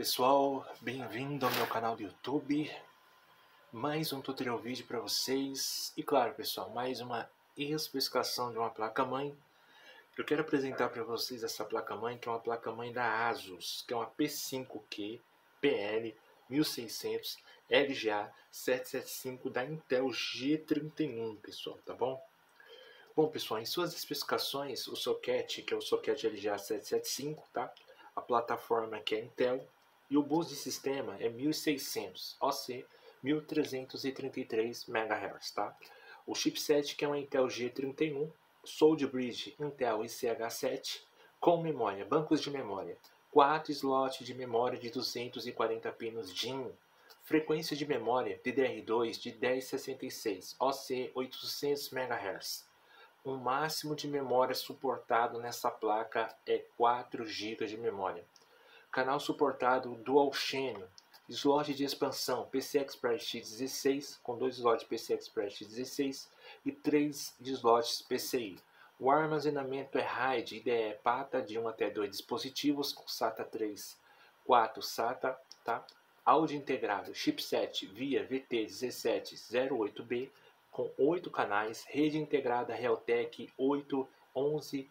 pessoal, bem-vindo ao meu canal do YouTube. Mais um tutorial vídeo para vocês. E claro pessoal, mais uma especificação de uma placa-mãe. Eu quero apresentar para vocês essa placa-mãe, que é uma placa-mãe da ASUS, que é uma P5Q PL 1600 LGA 775 da Intel G31, pessoal, tá bom? Bom pessoal, em suas especificações, o socket, que é o socket LGA 775, tá? A plataforma que é Intel, e o bus de sistema é 1600, OC 1333 MHz, tá? O chipset que é um Intel G31, Sound Bridge Intel ICH7, com memória, bancos de memória, 4 slots de memória de 240 pinos DIMM, frequência de memória DDR2 de 1066, OC 800 MHz. O máximo de memória suportado nessa placa é 4 GB de memória. Canal suportado Dual Channel, slot de expansão PCI Express X16 com 2 slots PCI Express X16 e 3 de slots PCI. O armazenamento é RAID IDE PATA de 1 até 2 dispositivos com SATA 3, 4 SATA, tá? Áudio integrado, chipset via VT1708B com 8 canais, rede integrada Realtek 811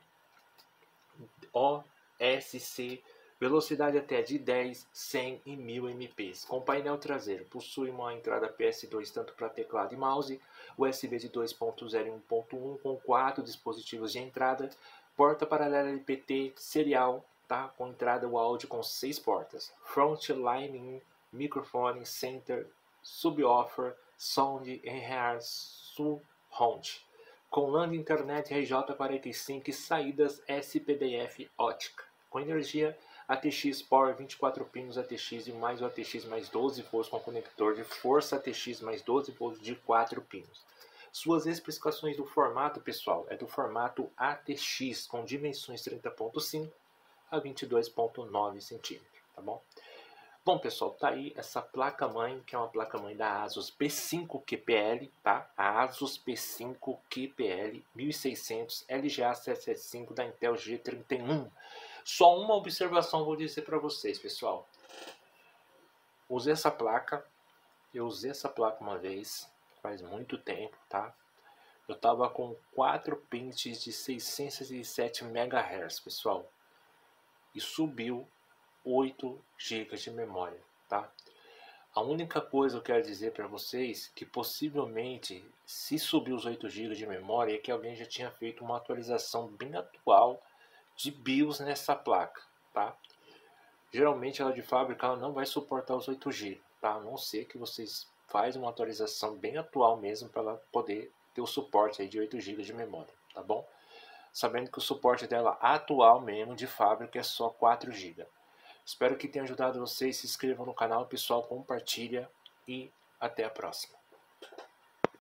OSC, velocidade até de 10, 100 e 1000 MPs. Com painel traseiro, possui uma entrada PS2 tanto para teclado e mouse, USB de 2.0 e 1.1 com 4 dispositivos de entrada, porta paralela LPT serial, tá? Com entrada o áudio com 6 portas, front line, microfone, center, subwoofer, sound, surround, com LAN de internet RJ45 e saídas SPDIF ótica, com energia ATX Power 24 pinos ATX e mais o ATX mais 12 volts com conector de força ATX mais 12 volts de 4 pinos. Suas especificações do formato, pessoal, é do formato ATX com dimensões 30.5 a 22.9 cm, tá bom? Bom pessoal, tá aí essa placa-mãe, que é uma placa-mãe da ASUS P5QPL, tá? A ASUS P5QPL 1600 LGA 775 da Intel G31. Só uma observação vou dizer para vocês, pessoal. Eu usei essa placa uma vez, faz muito tempo, tá? Eu tava com 4 pentes de 607 MHz, pessoal. E subiu 8 GB de memória, tá? A única coisa que eu quero dizer para vocês que possivelmente, se subir os 8 GB de memória, é que alguém já tinha feito uma atualização bem atual de BIOS nessa placa, tá? Geralmente ela de fábrica ela não vai suportar os 8 GB, tá? A não ser que vocês fazem uma atualização bem atual mesmo para ela poder ter o suporte aí de 8 GB de memória, tá bom? Sabendo que o suporte dela atual mesmo de fábrica é só 4 GB. Espero que tenha ajudado vocês. Se inscrevam no canal, pessoal, compartilha e até a próxima.